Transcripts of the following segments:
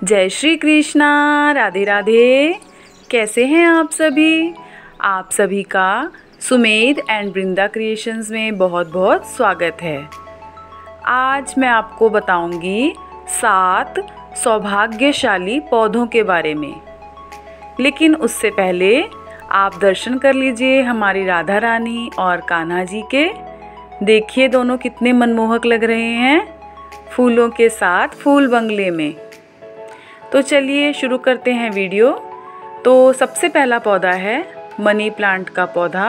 जय श्री कृष्णा, राधे राधे। कैसे हैं आप सभी? आप सभी का सुमेध एंड वृंदा क्रिएशंस में बहुत बहुत स्वागत है। आज मैं आपको बताऊंगी 7 सौभाग्यशाली पौधों के बारे में। लेकिन उससे पहले आप दर्शन कर लीजिए हमारी राधा रानी और कान्हा जी के। देखिए दोनों कितने मनमोहक लग रहे हैं फूलों के साथ फूल बंगले में। तो चलिए शुरू करते हैं वीडियो। तो सबसे पहला पौधा है मनी प्लांट का पौधा।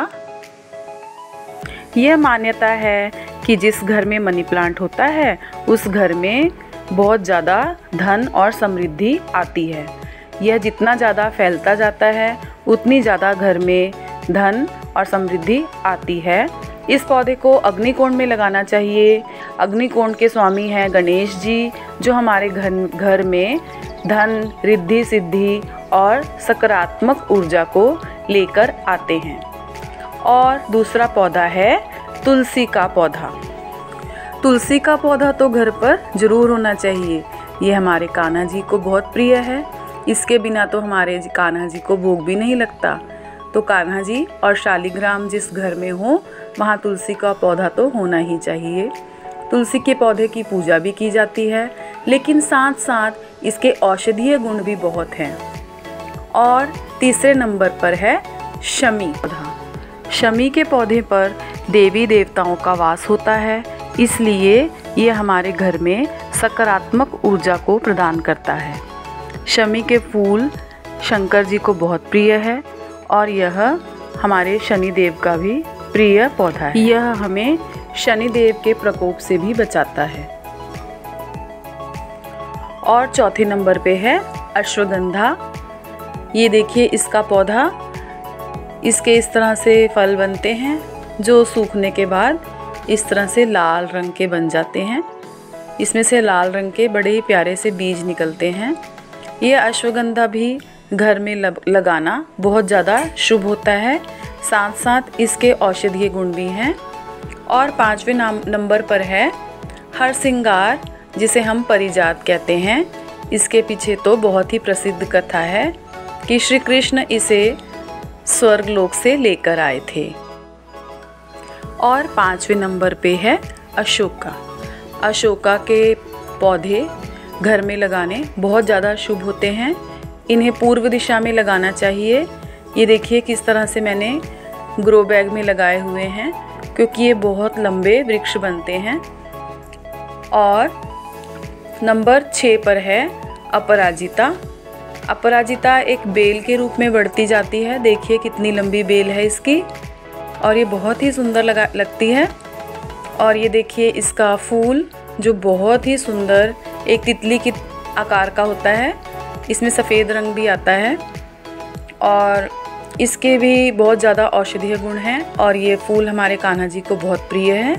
यह मान्यता है कि जिस घर में मनी प्लांट होता है उस घर में बहुत ज़्यादा धन और समृद्धि आती है। यह जितना ज़्यादा फैलता जाता है उतनी ज़्यादा घर में धन और समृद्धि आती है। इस पौधे को अग्निकोण में लगाना चाहिए। अग्निकोण के स्वामी हैं गणेश जी, जो हमारे घर में धन, रिद्धि सिद्धि और सकारात्मक ऊर्जा को लेकर आते हैं। और दूसरा पौधा है तुलसी का पौधा। तुलसी का पौधा तो घर पर ज़रूर होना चाहिए। ये हमारे कान्हा जी को बहुत प्रिय है। इसके बिना तो हमारे कान्हा जी को भोग भी नहीं लगता। तो कान्हा जी और शालिग्राम जिस घर में हो वहाँ तुलसी का पौधा तो होना ही चाहिए। तुलसी के पौधे की पूजा भी की जाती है, लेकिन साथ साथ इसके औषधीय गुण भी बहुत हैं। और तीसरे नंबर पर है शमी पौधा। शमी के पौधे पर देवी देवताओं का वास होता है, इसलिए ये हमारे घर में सकारात्मक ऊर्जा को प्रदान करता है। शमी के फूल शंकर जी को बहुत प्रिय है और यह हमारे शनिदेव का भी प्रिय पौधा है। यह हमें शनिदेव के प्रकोप से भी बचाता है। और चौथे नंबर पे है अश्वगंधा। ये देखिए इसका पौधा, इसके इस तरह से फल बनते हैं जो सूखने के बाद इस तरह से लाल रंग के बन जाते हैं। इसमें से लाल रंग के बड़े ही प्यारे से बीज निकलते हैं। ये अश्वगंधा भी घर में लगाना बहुत ज़्यादा शुभ होता है। साथ साथ इसके औषधीय गुण भी हैं। और 5वें नंबर पर है हरसिंगार, जिसे हम परिजात कहते हैं। इसके पीछे तो बहुत ही प्रसिद्ध कथा है कि श्री कृष्ण इसे स्वर्गलोक से लेकर आए थे। और 5वें नंबर पे है अशोका। अशोका के पौधे घर में लगाने बहुत ज़्यादा शुभ होते हैं। इन्हें पूर्व दिशा में लगाना चाहिए। ये देखिए किस तरह से मैंने ग्रो बैग में लगाए हुए हैं, क्योंकि ये बहुत लंबे वृक्ष बनते हैं। और नंबर 6 पर है अपराजिता। अपराजिता एक बेल के रूप में बढ़ती जाती है। देखिए कितनी लंबी बेल है इसकी और ये बहुत ही सुंदर लगती है। और ये देखिए इसका फूल जो बहुत ही सुंदर एक तितली की आकार का होता है। इसमें सफ़ेद रंग भी आता है और इसके भी बहुत ज़्यादा औषधीय गुण हैं। और ये फूल हमारे कान्हा जी को बहुत प्रिय है।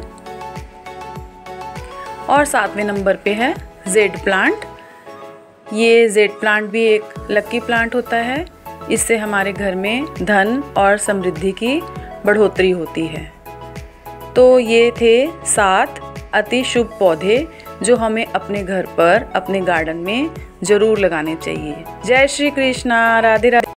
और 7वें नंबर पे है जेड प्लांट। ये जेड प्लांट भी एक लकी प्लांट होता है। इससे हमारे घर में धन और समृद्धि की बढ़ोतरी होती है। तो ये थे 7 अति शुभ पौधे जो हमें अपने घर पर, अपने गार्डन में ज़रूर लगाने चाहिए। जय श्री कृष्णा, राधे राधे।